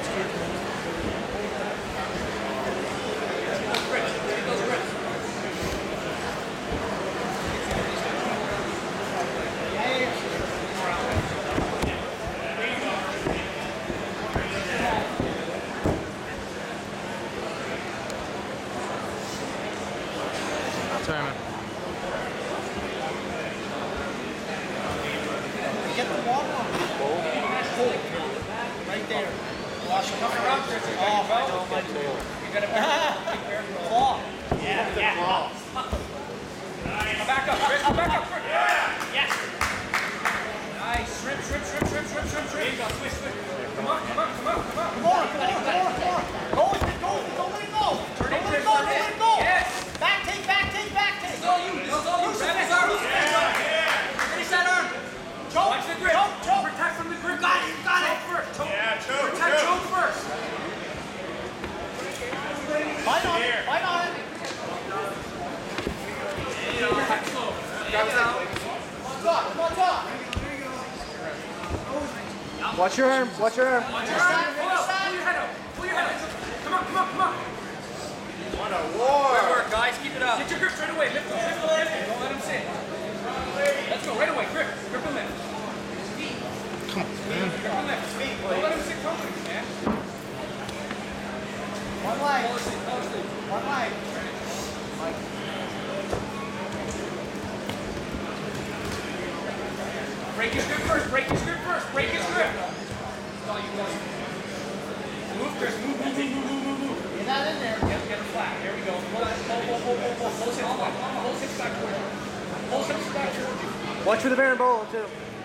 Tournament. Get the water on the bowl. Right there. Wash it up. Oh, my God. You gotta be careful. Claw. Yeah. Back up, Chris. Back up, Chris. Yes. Nice. Shrimp. There you go. Switch. Come on. Come on. Go with it. Don't let it go. Turn it. Yes. Back take. It's all you. Grab his arm. Finish that arm. Choke. Watch the grip. Choke. Protect from the grip. You got it. Choke first. Yeah, choke. Protect choke first. Fight on it. Come on, top. Watch your arm. Pull your head up. Come on. What a war! Good work, guys. Keep it up. Get your grip straight away. Lift him. Don't let him sit. Let's go. Right away. Grip and lift. Come on, man. Grip and lift. Don't let him sit comfortably, man. One leg. One leg. Break his grip first. Break his grip. That's all you want. Move, Chris. Move. Get that in there. Get it flat. There we go. Hold hips back. Hold hips back towards you. Watch for the bear and bowl, too.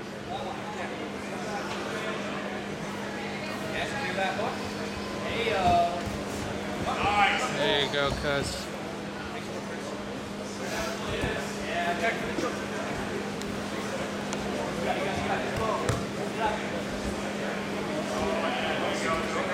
Yes, clear that hook. Hey, Nice. There you go, cuz. yeah, back to the choke. You got it.